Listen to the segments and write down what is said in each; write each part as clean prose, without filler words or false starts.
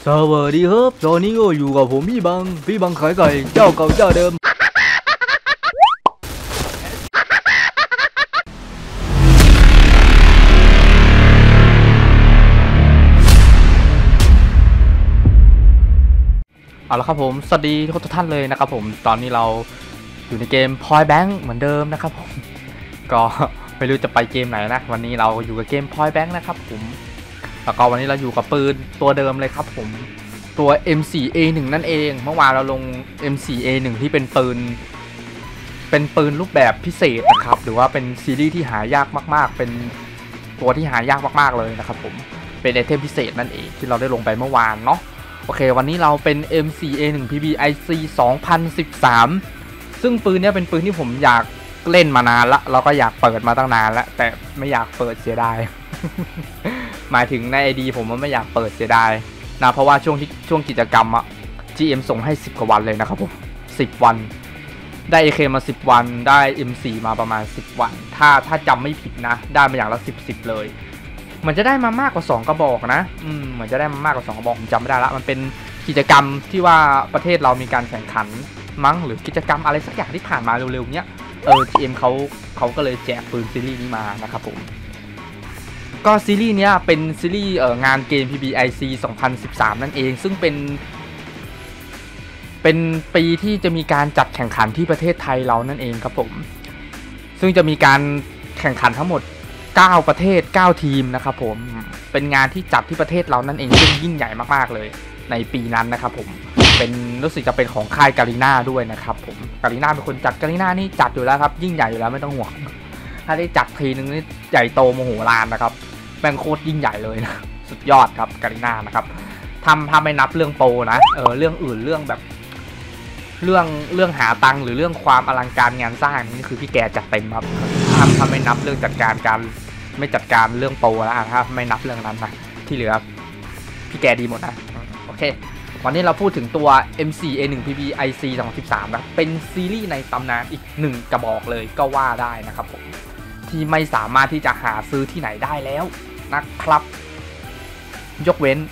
สวัสดีครับตอนนี้ก็อยู่กับผมพี่บังขายไก่เจ้าเก่าเจ้าเดิมเอาละครับผมสวัสดีทุกท่านเลยนะครับผมตอนนี้เราอยู่ในเกม Point Blank เหมือนเดิมนะครับผมก็ไม่รู้จะไปเกมไหนนะวันนี้เราอยู่กับเกม Point Blank นะครับผมแล้วก็วันนี้เราอยู่กับปืนตัวเดิมเลยครับผมตัว M4A1 นั่นเองเมื่อวานเราลง M4A1 ที่เป็นปืนรูปแบบพิเศษนะครับหรือว่าเป็นซีรีส์ที่หายากมากๆเป็นตัวที่หายากมากๆเลยนะครับผมเป็นไอเทมพิเศษนั่นเองที่เราได้ลงไปเมื่อวานเนาะโอเควันนี้เราเป็น M4A1 PBIC 2013ซึ่งปืนนี้เป็นปืนที่ผมอยากเล่นมานานละเราก็อยากเปิดมาตั้งนานแล้วแต่ไม่อยากเปิดเสียดาย หมายถึงใน ID ผมมันไม่อยากเปิดเสียดายนะเพราะว่าช่วงกิจกรรมอะ GM ส่งให้10กว่าวันเลยนะครับผม10วันได้ AK มา10วันได้ M4 มาประมาณ10วันถ้าจำไม่ผิดนะได้มาอย่างละ10เลยเหมือนจะได้มามากกว่า2กระบอกนะเหมือนจะได้มามากกว่า2กระบอกผมจำไม่ได้ละมันเป็นกิจกรรมที่ว่าประเทศเรามีการแข่งขันมั้งหรือกิจกรรมอะไรสักอย่างที่ผ่านมาเร็วๆเนี้ยGM เขาก็เลยแจกปืนซีรีส์นี้มานะครับผมก็ซีรีส์นี้เป็นซีรีส์งานเกม PBIC 2013นั่นเองซึ่งเป็นปีที่จะมีการจัดแข่งขันที่ประเทศไทยเรานั่นเองครับผมซึ่งจะมีการแข่งขันทั้งหมด9ประเทศ9ทีมนะครับผมเป็นงานที่จัดที่ประเทศเรานั่นเองซึ่งยิ่งใหญ่มากๆเลยในปีนั้นนะครับผมเป็นรู้สึกจะเป็นของค่ายการีน่าด้วยนะครับผมการีน่าเป็นคนจัดการีน่านี่จัดอยู่แล้วครับยิ่งใหญ่อยู่แล้วไม่ต้องห่วงถ้าได้จัดทีนึงนี่ใหญ่โตโมโหลานนะครับแม่งโคตรยิ่งใหญ่เลยนะสุดยอดครับการีน่านะครับทำไม่นับเรื่องโปรนะเรื่องอื่นเรื่องแบบเรื่องหาตังค์หรือเรื่องความอลังการงานสร้างนี่คือพี่แกจัดเต็มครับทำไม่นับเรื่องจัดการไม่จัดการเรื่องโปรแล้วถ้าไม่นับเรื่องนั้นนะที่เหลือพี่แกดีหมดนะโอเควันนี้เราพูดถึงตัว M4A1 PBIC 2013นะเป็นซีรีส์ในตำนานอีก1กระบอกเลยก็ว่าได้นะครับผมที่ไม่สามารถที่จะหาซื้อที่ไหนได้แล้วนะครับยกเว้น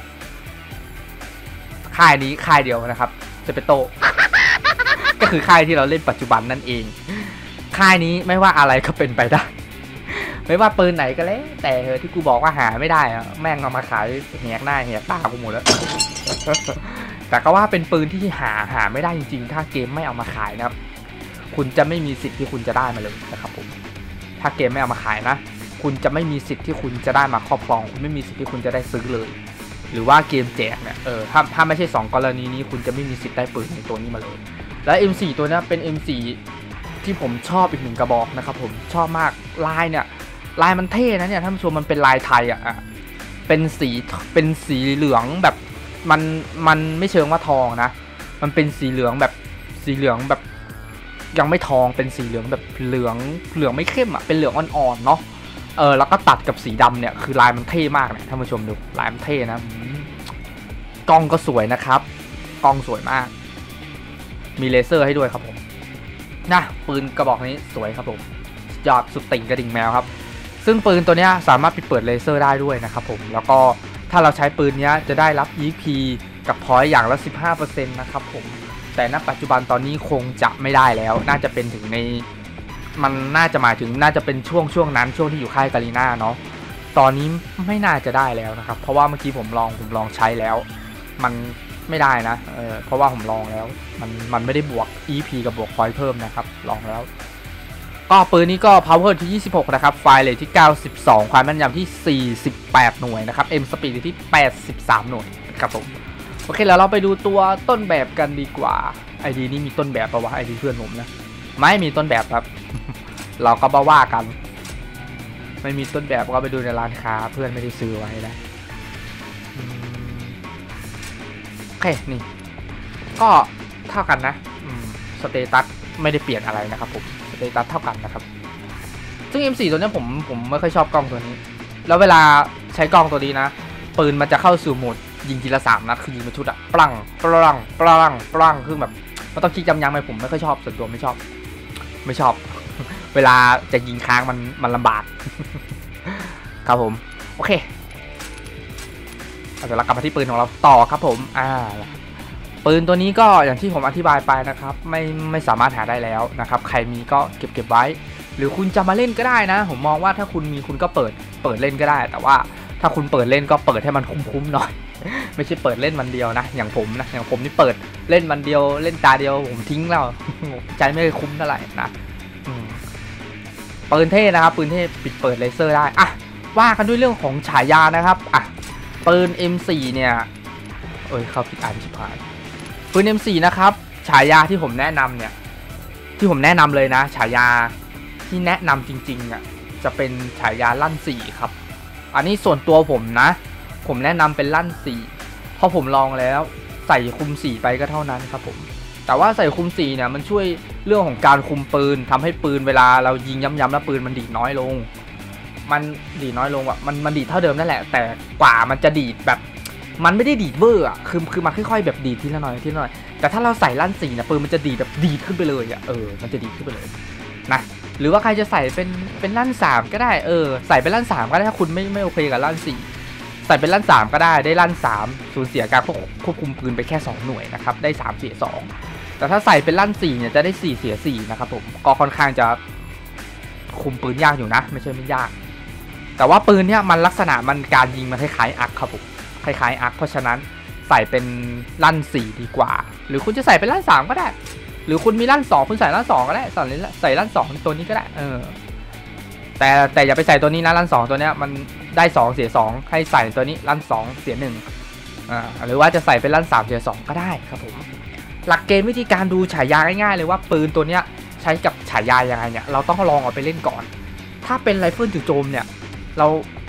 ค่ายนี้ค่ายเดียวนะครับเซเปโต ก็คือค่ายที่เราเล่นปัจจุบันนั่นเองค่ายนี้ไม่ว่าอะไรก็เป็นไปได้ ไม่ว่าปืนไหนก็แล้วแต่ที่กูบอกว่าหาไม่ได้อะแม่งเอามาขายแหกหน้าแหกตากูหมดแล้ว แต่ก็ว่าเป็นปืนที่หาไม่ได้จริงๆถ้าเกมไม่เอามาขายนะครับคุณจะไม่มีสิทธิ์ที่คุณจะได้มาเลยนะครับผมถ้าเกมไม่เอามาขายนะคุณจะไม่มีสิทธิ์ที่คุณจะได้มาครอบครองคุณไม่มีสิทธิ์ที่คุณจะได้ซื้อเลยหรือว่าเกมแจกเนี่ยถ้าไม่ใช่2กรณีนี้คุณจะไม่มีสิทธิ์ได้ปืนในตัวนี้มาเลยและ M4 ตัวนี้เป็น M4 ที่ผมชอบอีก1กระบอกนะครับผมชอบมากลายเนี่ยลายมันเท่นะเนี่ยท่านผู้ชมมันเป็นลายไทยเป็นสีเหลืองแบบมันไม่เชิงว่าทองนะมันเป็นสีเหลืองแบบยังไม่ทองเป็นสีเหลืองแบบเหลืองไม่เข้มเป็นเหลืองอ่อนๆเนาะแล้วก็ตัดกับสีดำเนี่ยคือลายมันเท่มากเนี่ยท่านผู้ชมดูลายมันเท่นะกล้องก็สวยนะครับกล้องสวยมากมีเลเซอร์ให้ด้วยครับผมนะปืนกระบอกนี้สวยครับผมยอดสุดติ่งกระดิ่งแมวครับซึ่งปืนตัวนี้สามารถปิดเปิดเลเซอร์ได้ด้วยนะครับผมแล้วก็ถ้าเราใช้ปืนนี้จะได้รับ EP กับพอยต์อย่างละ 15% นะครับผมแต่ณปัจจุบันตอนนี้คงจะไม่ได้แล้วน่าจะเป็นถึงในมันน่าจะหมายถึงน่าจะเป็นช่วงนั้นช่วงที่อยู่ค่ายการีน่าเนาะตอนนี้ไม่น่าจะได้แล้วนะครับเพราะว่าเมื่อกี้ผมลองใช้แล้วมันไม่ได้นะเพราะว่าผมลองแล้วมันไม่ได้บวก EP กับบวกพอยต์เพิ่มนะครับลองแล้วก็ปืนนี้ก็ power ที่26นะครับไฟเรทที่92ความแม่นยำที่48หน่วยนะครับ M speed ที่83หน่วยครับผมโอเคแล้วเราไปดูตัวต้นแบบกันดีกว่า ID นี้มีต้นแบบปะวะ ID เพื่อนผมนะไม่มีต้นแบบครับ เราก็มาว่ากันไม่มีต้นแบบก็ไปดูในร้านค้าเพื่อนไม่ได้ซื้อไว้นะโอเคนี่ก็เท่ากันนะสเตตัสไม่ได้เปลี่ยนอะไรนะครับผมสเตตัสเท่ากันนะครับซึ่ง M4 ตัวนี้ผมไม่ค่อยชอบกล้องตัวนี้แล้วเวลาใช้กล้องตัวนี้นะปืนมันจะเข้าสู่โหมดยิงทีละ3นัดคือยิงเป็นชุดอะปลังคือแบบมันต้องคิดจำยังไหมผมไม่ค่อยชอบส่วนตัวไม่ชอบเวลาจะยิงค้างมันลำบากครับผมโอเคเดี๋ยวเรากลับมาที่ปืนของเราต่อครับผมปืนตัวนี้ก็อย่างที่ผมอธิบายไปนะครับไม่สามารถหาได้แล้วนะครับใครมีก็เก็บไว้หรือคุณจะมาเล่นก็ได้นะผมมองว่าถ้าคุณมีคุณก็เปิดเล่นก็ได้แต่ว่าถ้าคุณเปิดเล่นก็เปิดให้มันคุ้มๆหน่อยไม่ใช่เปิดเล่นวันเดียวนะอย่างผมนี่เปิดเล่นวันเดียวเล่นตาเดียวผมทิ้งแล้วใจไม่คุ้มเท่าไหร่นะปืนเท่นะครับปืนเท่ปิดเปิดเลเซอร์ได้ว่ากันด้วยเรื่องของฉายานะครับปืน M4 เนี่ยเขาผิดอ่านชิบหายปืน M4 นะครับฉายาที่ผมแนะนำเนี่ยที่ผมแนะนำเลยนะฉายาที่แนะนำจริงๆจะเป็นฉายาลั่น4ครับอันนี้ส่วนตัวผมนะผมแนะนำเป็นลั่น4เพราะผมลองแล้วใส่คุม4ไปก็เท่านั้นครับผมแต่ว่าใส่คุม4เนี่ยมันช่วยเรื่องของการคุมปืนทำให้ปืนเวลาเรายิงย้ำๆแล้วปืนมันดีดน้อยลงมันดีดน้อยลงมันดีดเท่าเดิมนั่นแหละแต่กว่ามันจะดีดแบบมันไม่ได้ดีดเวอร์คือมันค่อยๆแบบดีดทีละหน่อยแต่ถ้าเราใส่ลั่น4เนี่ยปืนมันจะดีดแบบดีดขึ้นไปเลยมันจะดีดขึ้นไปเลยนะหรือว่าใครจะใส่เป็นลั่น3ก็ได้ใส่เป็นลั่น3ก็ได้ถ้าคุณไม่โอเคกับลั่น4ใส่เป็นลั่น3ก็ได้ลั่น3สูญเสียการควบคุมปืนไปแค่2หน่วยนะครับได้3เสีย2แต่ถ้าใส่เป็นลั่น4เนี่ยจะได้4เสีย4นะครับผมก็ค่อนข้างจะคุมปืนยากอยู่นะไม่ใช่ไม่ยากแต่ว่าปืนเนี่ยมันลักษณะมันการยิงมันคล้ายๆอักครับผมคล้ายๆอักเพราะฉะนั้นใส่เป็นลั่น4ดีกว่าหรือคุณจะใส่เป็นลั่น3ก็ได้หรือคุณมีลั่น2คุณใส่ลั่น2ก็ได้ใส่ลั่น2ตัวนี้ก็ได้แต่อย่าไปใส่ตัวนี้นะลั่น2ตัวเนี้ยมันได้2เสีย2ให้ใส่ตัวนี้ลั่น2เสีย1หรือว่าจะใส่เป็นลั่น3เสีย2ก็ได้ครับผมหลักเกณฑ์วิธีการดูฉายาง่ายๆเลยว่าปืนตัวเนี้ยใช้กับฉายายังไงเนี่ยเราต้องลองเอาไปเล่นก่อนถ้าเป็นไรเฟิลจู่โจมเนี่ยเรา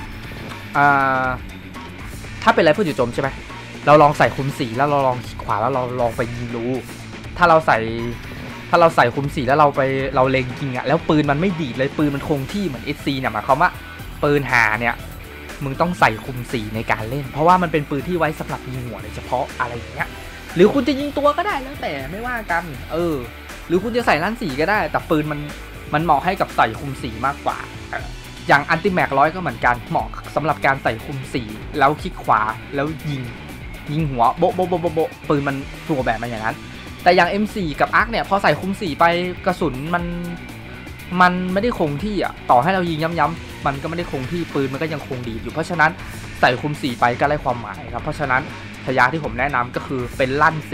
ถ้าเป็นไรเฟิลจู่โจมใช่ไหมเราลองใส่คุม4แล้วเราลองขวาแล้วเราลองไปยิงดูถ้าเราใส่คุม4แล้วเราเล็งยิงแล้วปืนมันไม่ดีดเลยปืนมันคงที่เหมือน SC เนี่ยหมายความว่าปืนหาเนี่ยมึงต้องใส่คุม4ในการเล่นเพราะว่ามันเป็นปืนที่ไว้สำหรับยิงหัวโดยเฉพาะอะไรอย่างเงี้ยหรือคุณจะยิงตัวก็ได้แล้วแต่ไม่ว่ากันหรือคุณจะใส่ลั่น4ก็ได้แต่ปืนมันเหมาะให้กับใส่คุม4มากกว่าอย่างอันติแม็ก100ก็เหมือนกันเหมาะสำหรับการใส่คุม4แล้วคลิกขวาแล้วยิงหัวโบ๊ะปืนมันตัวแบบมาอย่างนั้นแต่อย่าง M4 กับอาร์คเนี่ยพอใส่คุม4ไปกระสุนมันไม่ได้คงที่ต่อให้เรายิงย้ำๆมันก็ไม่ได้คงที่ปืนมันก็ยังคงดีอยู่เพราะฉะนั้นใส่คุม4ไปก็ไร้ความหมายครับเพราะฉะนั้นฉายาที่ผมแนะนำก็คือเป็นลั่น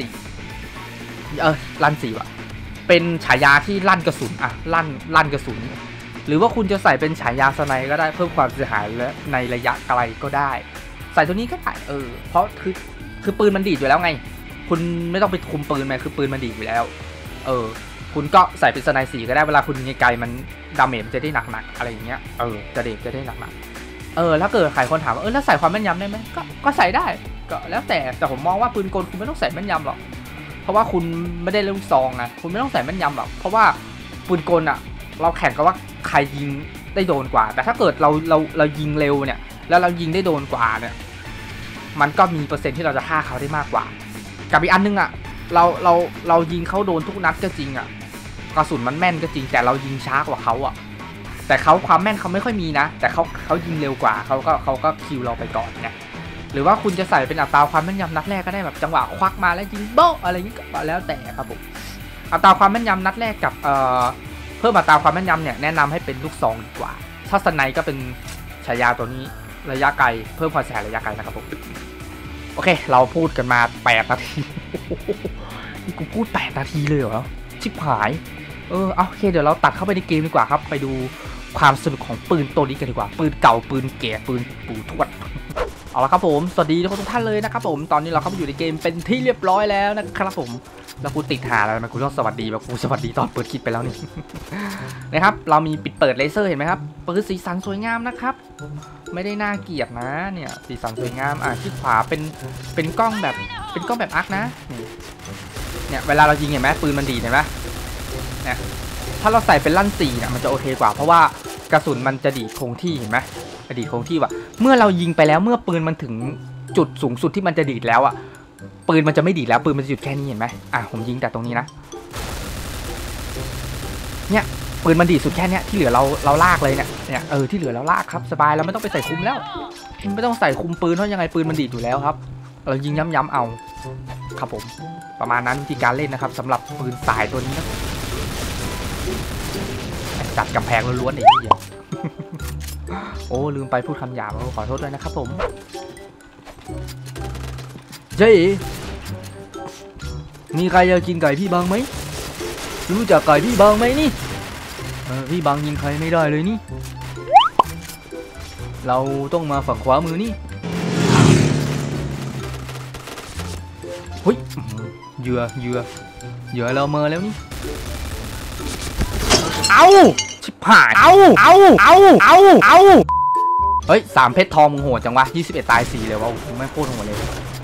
4ลั่น4เป็นฉายาที่ลั่นกระสุนลั่นกระสุนหรือว่าคุณจะใส่เป็นฉายาสไนก็ได้เพิ่มความเสียหายและในระยะไกลก็ได้ใส่ตัวนี้ก็ได้เพราะคือปืนมันดีดอยู่แล้วไงคุณไม่ต้องไปคุมปืนไหมคือปืนมันดีอยู่แล้วคุณก็ใส่เป็นสไน4ก็ได้เวลาคุณยิงไกลมันดาเมจมันจะได้หนักๆอะไรอย่างเงี้ยจะได้หนักๆถ้าเกิดใครคนถามว่าแล้วใส่ความแม่นยำได้ไหมก็ใส่ได้ก็แล้วแต่ผมมองว่าปืนกลคุณไม่ต้องใส่แม่นยำหรอกเพราะว่าคุณไม่ได้เล่นลูกซองนะคุณไม่ต้องใส่แม่นยำหรอกเพราะว่าปืนกลเราแข่งกันว่าใครยิงได้โดนกว่าแต่ถ้าเกิดเรายิงเร็วเนี่ยแล้วเรายิงได้โดนกว่าเนี่ยมันก็มีเปอร์เซ็นต์ที่เราจะฆ่าเขาได้มากกว่ากับอีกอันนึงเรายิงเขาโดนทุกนัดก็จริงกระสุนมันแม่นก็จริงแต่เรายิงช้ากว่าเขาแต่เขาความแม่นเขาไม่ค่อยมีนะแต่เขายิงเร็วกว่าเขาก็คิวเราไปก่อนเนี่ยหรือว่าคุณจะใส่เป็นอัตราความแม่นยำนัดแรกก็ได้แบบจังหวะควักมาแล้วยิงโบ๊ะอะไรอย่างนี้ก็แล้วแต่ครับผมอัตราความแม่นยำนัดแรกกับเพิ่มอัตราความแม่นยำเนี่ยแนะนำให้เป็นลูกซองดีกว่าถ้าสไนก็เป็นฉายาตัวนี้ระยะไกลเพิ่มความเสียหายระยะไกลนะครับผมโอเคเราพูดกันมา8นาทีนี่กูพูด8นาทีเลยเหรอชิบหายโอเคเดี๋ยวเราตัดเข้าไปในเกมดีกว่าครับไปดูความสนุกของปืนตัวนี้กันดีกว่าปืนเก่าปืนแก่ปืนปู่ทวดเอาละครับผมสวัสดีทุกท่านเลยนะครับผมตอนนี้เราเข้ามาอยู่ในเกมเป็นที่เรียบร้อยแล้วนะครับผมแล้วกูติดหาอะไรมากูต้องสวัสดีแบบกูสวัสดีตอนเปิดคลิปไปแล้วนี่ นะครับเรามีปิดเปิดเลเซอร์เห็นไหมครับปืนสีสันสวยงามนะครับไม่ได้น่าเกลียดนะเนี่ยสีสันสวยงามที่ขวาเป็นกล้องแบบอาร์คนะเนี่ยเวลาเรายิงเห็นไหมปืนมันดีเห็นไหมเนี่ยถ้าเราใส่เป็นลั่น4เนี่ยมันจะโอเคกว่าเพราะว่ากระสุนมันจะดีดคงที่เห็นไหมดีดคงที่ว่ะเมื่อเรายิงไปแล้วเมื่อปืนมันถึงจุดสูงสุดที่มันจะดีดแล้วปืนมันจะไม่ดีดแล้วปืนมันจะหยุดแค่นี้เห็นไหมผมยิงแต่ตรงนี้นะเนี่ยปืนมันดีสุดแค่นี้ที่เหลือเราลากเลยเนี่ยที่เหลือเราลากครับสบายเราไม่ต้องไปใส่คุมแล้วไม่ต้องใส่คุมปืนเพราะยังไงปืนมันดีอยู่แล้วครับเรายิงย้ำๆเอาครับผมประมาณนั้นวิธีการเล่นนะครับสำหรับปืนสายตัวนี้นะจัดกำแพงล้วนๆเองเดียวโอ้ลืมไปพูดคำหยาบขอโทษด้วยนะครับผมเจ๊มีใครจะกินไก่พี่บังไหมรู้จักไก่พี่บังไหมนี่พี่บังยิงใครไม่ได้เลยนี่เราต้องมาฝั่งขวามือนี่เฮ้ยเหยื่อเราเมอแล้วนี่เอาชิบหายเอาเฮ้ย3เพชรทองมึงโหดจังวะ21ตาย4เลยวะผมไม่โคตรโหดเลย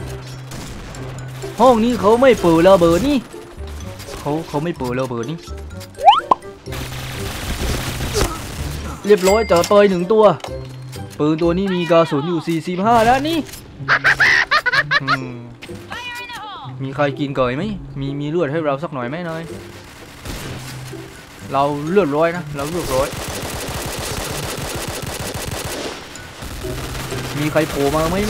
ห้องนี้เขาไม่เปิดระเบิดนี่เขาไม่เปิดระเบิดนี่เรียบร้อยเจอเปย1ตัวปืนตัวนี้มีกระสุนอยู่45แล้วนี่มีใครกินเกยไหมมีเลือดให้เราสักหน่อยไหมเนยเราเลือดร้อยนะเราเลือดร้อยมีใครโผล่มาไหม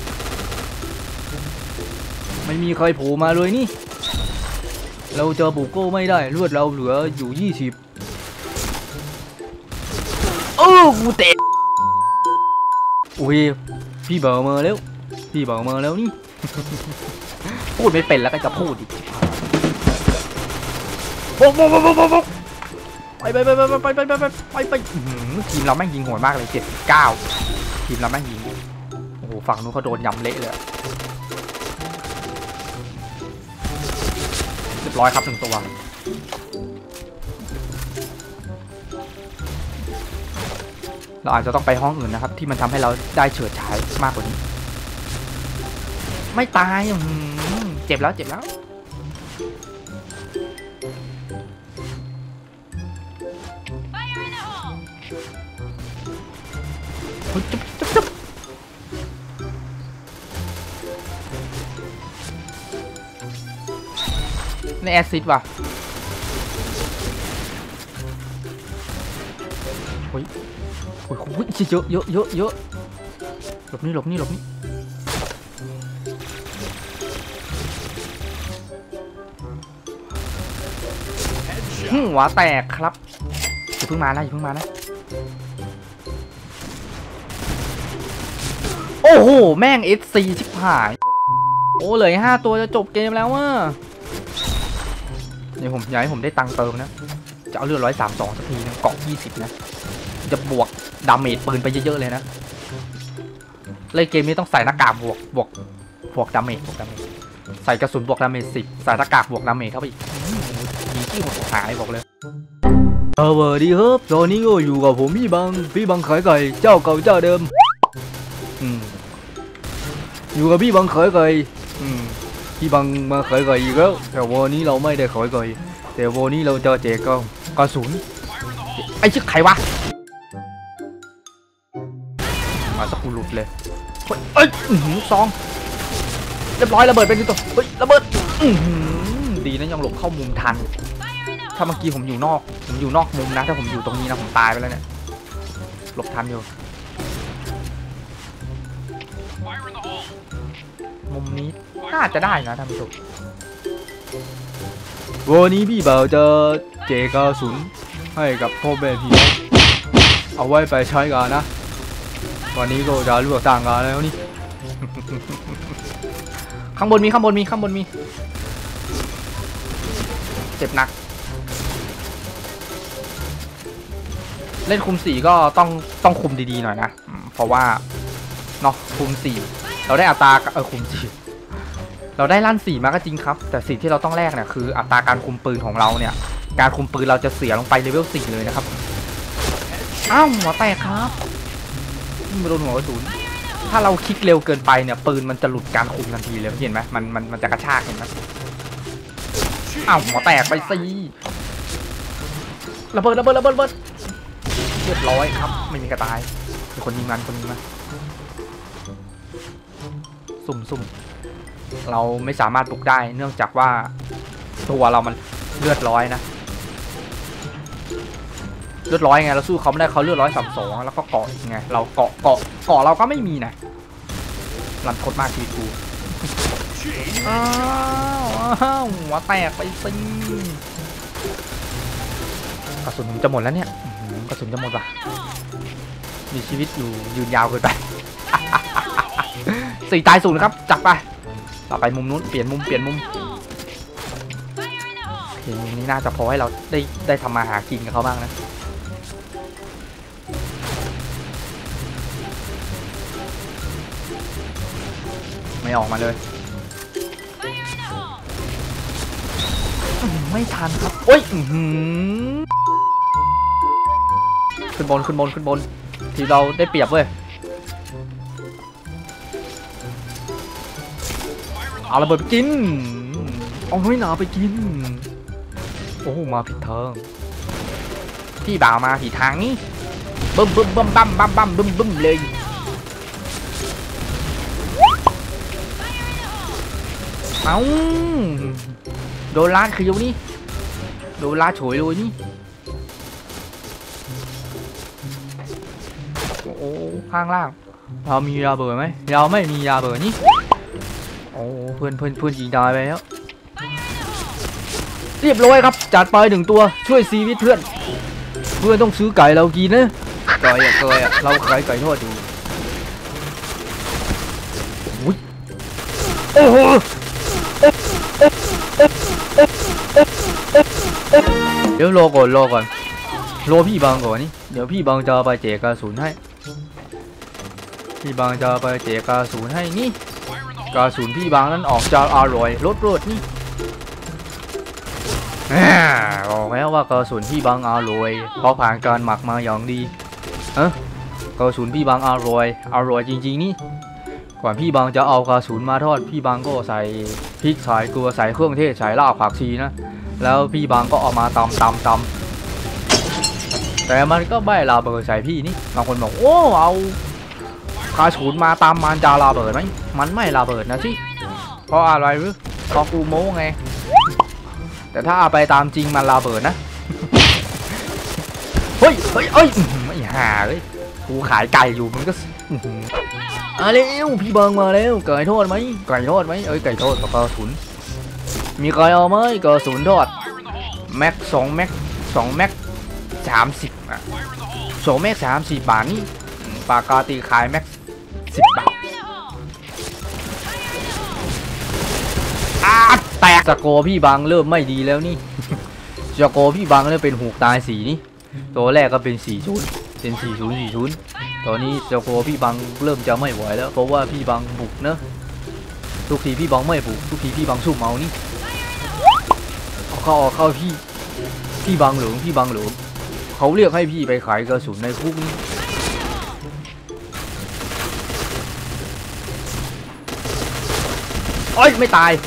ไม่มีใครโผล่มาเลยนี่เราเจอบุกโก้ไม่ได้เลือดเราเหลืออยู่20กูเตะอุ้ยพี่เบอร์มาแล้วนี่ พูดไม่เป็นแล้วก็จะพูดอีกไปทีมเราแม่งยิงโหดมากเลย79ทีมเราแม่งยิงโอ้โหฝั่งนู้นเขาโดนยำเละเลยเรียบร้อยครับ1ตัวเราอาจจะต้องไปห้องอื่นนะครับที่มันทำให้เราได้เฉิดฉายมากกว่านี้ไม่ตายเจ็บแล้วจุ๊บในแอซิดว่ะโอ้ยเยอะหลบนี่หัวแตกครับอย่าเพิ่งมานะโอ้โหแม่ง SC ชิบหายโอ้เหลือ5ตัวจะจบเกมแล้วว่ะเดี๋ยวผมอยากให้ผมได้ตังค์เติมนะจะเอาเลือด132สักทีนะเกาะ20นะจะบวกดาเมจปืนไปเยอะๆเลยนะเล่นเกมนี้ต้องใส่หน้ากากบวกดาเมจใส่กระสุนบวกดาเมจ10ใส่หน้ากากบวกดาเมจเข้าไปอีกมีที่หดหายบอกเลยสวัสดีครับตอนนี้ก็อยู่กับผมพี่บังขายไก่เจ้าเก่าเจ้าเดิมอยู่กับพี่บังขายไก่พี่บังมาขายไก่อีกแล้วแต่วันนี้เราไม่ได้ขายไก่แต่วันนี้เราจะแจกกระสุนไอ้ชื่อใครวะมาสักกูหลุดเลยเอ้ยซองเรียบร้อยระเบิดเป็นตัวเฮ้ยระเบิดดีนะยังหลบเข้ามุมทันถ้าเมื่อกี้ผมอยู่นอกมุมนะถ้าผมอยู่ตรงนี้นะผมตายไปแล้วเนี่ยหลบทันอยู่มุมนี้น่าจะได้นะท่านผู้ชมวันนี้พี่บ่าวจะแจกกระสุนให้กับพ่อแม่พี่เอาไว้ไปใช้กันนะวันนี้ก็จะเลือกต่างกันแล้วนี่ ข้างบนมีเจ็บหนักเล่นคุม4ก็ต้องคุมดีๆหน่อยนะเพราะว่าเนาะคุม4เราได้อัตราคุม4เราได้ลั่น4มาก็จริงครับแต่สิ่งที่เราต้องแลกเนี่ยคืออัตราการคุมปืนของเราเนี่ยการคุมปืนเราจะเสียลงไปเลเวล4เลยนะครับอ้าวหัวแตกครับไม่โดนหัวกระสุนถ้าเราคลิกเร็วเกินไปเนี่ยปืนมันจะหลุดการคุมทันทีเลยเห็นไหมมันจะกระชากเห็นไหมอ้าวหัวแตกไปสิระเบิดเรียบร้อยครับไม่มีกระตายมีคนยิงมันสุ่มเราไม่สามารถบุกได้เนื่องจากว่าตัวเรามันเลือดร้อยนะเลือดร้อยไงเราสู้เขาไม่ได้เขาเลือด132แล้วก็เกาะไงเราเกาะเราก็ไม่มีนะรันทดมากทีกูอ้าวหัวแตกไปสิกระสุนผมจะหมดแล้วเนี่ยกระสุนจะหมดว่ะมีชีวิตอยู่ยืนยาวเกินไป 4 ตาย0ครับจับไปต่อไปมุมนู้นเปลี่ยนมุมโอเคมุมนี้น่าจะพอให้เราได้ทำมาหากินกับเขาบ้างนะไม่ออกมาเลยไม่ทันครับโอ้ยขึ้นบนทีเราได้เปรียบเว้ยเอาระเบิดไปกินเอาน้อยหนาไปกินโอ้มาผิดทางพี่บ่าวมาผิดทางนี่บึ้มเลยเอาโดนลาดคืออยู่นี่โดนลาดโฉยเลยนี่โอ้ข้างล่างเรามียาเบิดไหมเราไม่มียาเบิดนี่โอ้เพื่อนยิงตายไปแล้วเรียบร้อยครับจัดไป1 ตัวช่วยชีวิตเพื่อนต้องซื้อไก่เรากินนะไก่อะเราขายไก่ทอดอยู่โอ้โหเดี๋ยวรอก่อนรอพี่บังก่อนนี่เดี๋ยวพี่บังจะไปแจกกระสุนให้นี่กระสุนพี่บังนั้นออกจะอร่อยรสนี่บอกแล้วว่ากระสุนพี่บังอร่อยเพราะผ่านการหมักมาอย่างดีกระสุนพี่บังอร่อยจริงๆนี่ก่อนพี่บังจะเอากระสุนมาทอดพี่บังก็ใส่พริกใส่เกลือใส่เครื่องเทศใส่รากผักชีนะแล้วพี่บังก็เอามาตำแต่มันก็ไม่ระเบิดใส่พี่นี่บางคนบอกโอ้เอากระสุนมาตำมันจะระเบิดไหมมันไม่ระเบิดนะสิเพราะอะไรหรือเพราะกูโม้ไงแต่ถ้าเอาไปตามจริงมันระเบิดนะเฮ้ยไม่หาเลยกูขายไก่อยู่มันก็เร็วพี่บังมาแล้วไก่ทอดไหมไก่ทอดกับกระสุนมีใครเอาไหมกระสุนทอดแม็ก2 แม็ก30อ่ะ2 แม็ก30 บาทนี่ปกติขายแม็ก10 บาทแตกสกอร์พี่บังเริ่มไม่ดีแล้วนี่สกอร์พี่บังเริ่มเป็น6 ตาย 4นี่ตัวแรกก็เป็น40เป็น40ตอนนี้สกอร์พี่บังเริ่มจะไม่ไหวแล้วเพราะว่าพี่บังบุกเนอะทุกทีพี่บังไม่บุกทุกทีพี่บังสู้เมานี่เข้าพี่บังเหลืองเขาเรียกให้พี่ไปขายกระสุนในคุกนี้โอ้ยไม่ตาย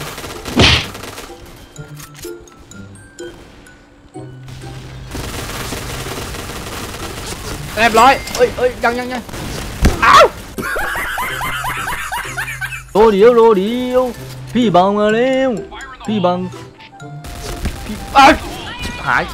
เรียบร้อยเอ้ยยังอ้าวโลเดียวพี่บังมาแล้วพี่หาย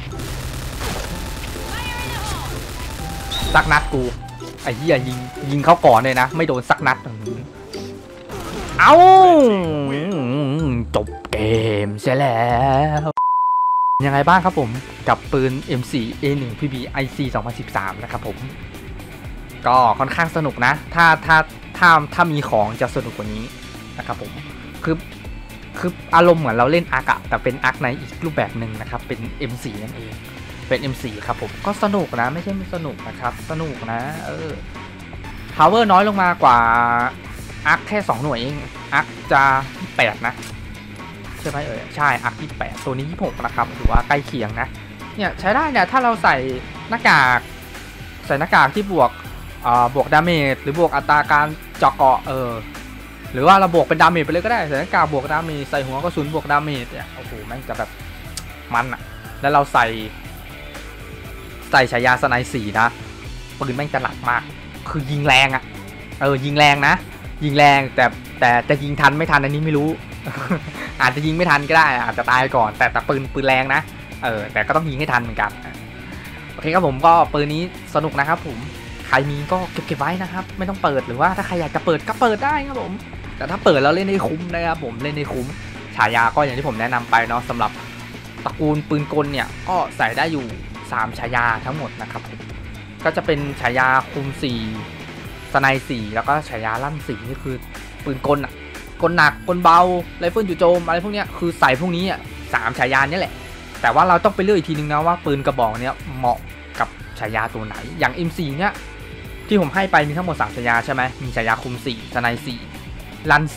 สักนัดกูไอ้เหี้ยยิงเขาก่อนเลยนะไม่โดนสักนัดเอ้าจบเกมเสียแล้วยังไงบ้างครับผมกับปืน M4A1 PB IC 2013นะครับผมก็ค่อนข้างสนุกนะถ้ามีของจะสนุกกว่านี้นะครับผมคืออารมณ์เหมือนเราเล่นอาร์คแต่เป็นอาร์คในอีกรูปแบบหนึ่งนะครับเป็น M4 นั่นเองเป็น M4 ครับผมก็สนุกนะไม่ใช่ไม่สนุกนะครับสนุกนะpower น้อยลงมากว่าอาร์คแค่2 หน่วยเองอาร์คจะ8นะใช่ไหมใช่อาร์ค28ตัวนี้26นะครับถือว่าใกล้เคียงนะเนี่ยใช้ได้เนี่ยถ้าเราใส่หน้ากากที่บวกดาเมจหรือบวกอัตราการเจาะเกาะหรือว่าเราบวกเป็นดาเมจไปเลยก็ได้ใส่หน้ากากบวกดาเมจใส่หัวกระสุนบวกดาเมจเนี่ยโอ้โหแม่งจะแบบมันอะแล้วเราใส่ฉายาสไนป์4นะปืนแม่งจะหนักมากคือยิงแรงอะยิงแรงนะยิงแรงแต่จะยิงทันไม่ทันอันนี้ไม่รู้ อาจจะยิงไม่ทันก็ได้อาจจะตายก่อนแต่ปืนแรงนะแต่ก็ต้องยิงให้ทันเหมือนกันโอเคครับผมก็ปืนนี้สนุกนะครับผมใครมีก็เก็บไว้นะครับไม่ต้องเปิดหรือว่าถ้าใครอยากจะเปิดก็เปิดได้ครับผมแต่ถ้าเปิดแล้วเล่นให้คุ้มนะครับผมเล่นให้คุ้มฉายาก็อย่างที่ผมแนะนำไปเนาะสำหรับตระกูลปืนกลเนี่ยก็ใส่ได้อยู่3ฉายาทั้งหมดนะครับผมก็จะเป็นฉายาคุม4สไน4แล้วก็ฉายาลั่น4นี่คือปืนกลอ่ะกลหนักกลเบาไรเฟิลจู่โจมอะไรพวกเนี้ยคือใส่พวกนี้อ่ะ3ฉายานี่แหละแต่ว่าเราต้องไปเลือกอีกทีนึงนะว่าปืนกระบอกเนี้ยเหมาะกับฉายาตัวไหนอย่าง M4 เนี้ยที่ผมให้ไปมีทั้งหมด3ฉายาใช่ไหมมีฉายาคุม4สไน4ลั่น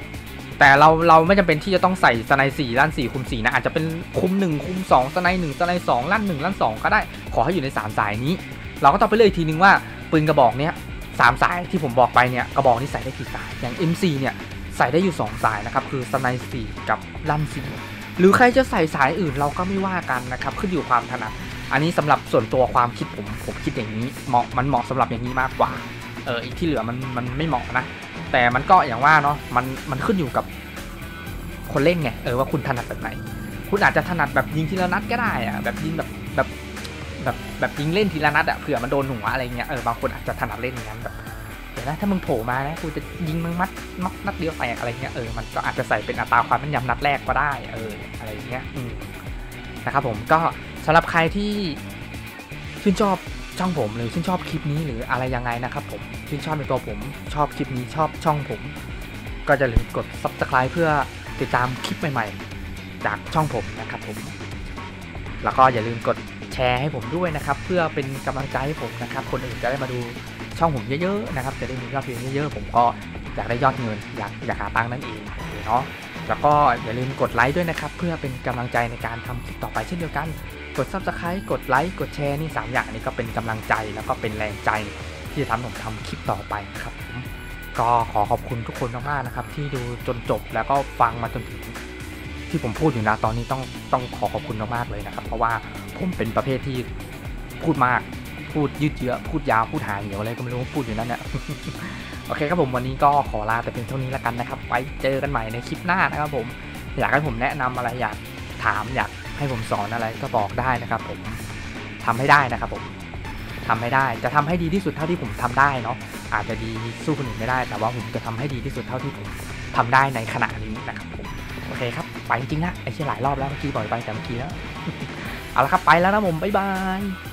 4แต่เราไม่จำเป็นที่จะต้องใส่สไน4ลั่น4คุม4นะอาจจะเป็นคุม1คุม2สไน1สไน2ลั่น1ลั่น2ก็ได้ขอให้อยู่ใน3สายนี้เราก็ต้องไปเลือกอีกทีนึงว่าปืนกระบอกเนี้ย3สายที่ผมบอกไปเนี่ยกระบอกนี้ใส่ได้กี่สายอย่าง M4 เนี่ยใส่ได้อยู่2สายนะครับคือสไน4กับลั่น4หรือใครจะใส่สายอื่นเราก็ไม่ว่ากันนะครับขึ้นอยู่ความถนัดอันนี้สำหรับส่วนตัวความคิดผมคิดอย่างนี้มันเหมาะสำหรับอย่างนี้มากกว่าอีกที่เหลือมันไม่เหมาะนะแต่มันก็อย่างว่าเนาะมันขึ้นอยู่กับคนเล่นไงว่าคุณถนัดแบบไหนคุณอาจจะถนัดแบบยิงทีละนัดก็ได้อะแบบยิงแบบยิงเล่นทีละนัดอะเผื่อมันโดนหัวอะไรเงี้ยบางคนอาจจะถนัดเล่นอย่างนั้นแบบเดี๋ยวนะถ้ามึงโผล่มานะกูจะยิงมึงนัดเดียวแตกอะไรเงี้ยมันก็อาจจะใส่เป็นอัตราความแม่นยำนัดแรกก็ได้อะไรเงี้ยนะครับผมก็สำหรับใครที่ชื่นชอบช่องผมหรือชื่นชอบคลิปนี้หรืออะไรยังไงนะครับผมชื่นชอบในตัวผมชอบคลิปนี้ชอบช่องผมก็จะอย่าลืมกด Subscribe เพื่อติดตามคลิปใหม่ๆจากช่องผมนะครับผมแล้วก็อย่าลืมกดแชร์ให้ผมด้วยนะครับเพื่อเป็นกำลังใจให้ผมนะครับคนอื่นจะได้มาดูช่องผมเยอะๆนะครับจะได้มียอดวิวเยอะๆผมก็อยากได้ยอดเงินอยากหาตังค์นั่นเองเนาะแล้วก็อย่าลืมกดไลค์ด้วยนะครับเพื่อเป็นกำลังใจในการทำคลิปต่อไปเช่นเดียวกันกด Subscribe กดไลค์กดแชร์นี่3อย่างนี้ก็เป็นกำลังใจแล้วก็เป็นแรงใจที่จะทำผมทำคลิปต่อไปครับผมก็ขอขอบคุณทุกคนมากๆนะครับที่ดูจนจบแล้วก็ฟังมาจนถึงที่ผมพูดอยู่นะตอนนี้ต้องขอขอบคุณมากๆเลยนะครับเพราะว่าผมเป็นประเภทที่พูดมากพูดยืดเยื้อพูดยาวพูดหางเหนียวอะไรก็ไม่รู้พูดอยู่นั่นแหละ โอเคครับผมวันนี้ก็ขอลาแต่เป็นเท่านี้แล้วกันนะครับไว้เจอกันใหม่ในคลิปหน้านะครับผมอยากให้ผมแนะนำอะไรอยากถามอยากให้ผมสอนอะไรก็บอกได้นะครับผมทำให้ได้นะครับผมทำให้ได้จะทำให้ดีที่สุดเท่าที่ผมทำได้เนาะอาจจะดีสู้คนอื่นไม่ได้แต่ว่าผมจะทำให้ดีที่สุดเท่าที่ผมทำได้ในขณะนี้นะครับผมโอเคครับไปจริงๆนะไอ้เชี่ยหลายรอบแล้วเมื่อกี้บ่อยไปแต่เมื่อกี้แล้ว เอาละครับไปแล้วนะผมบ๊ายบาย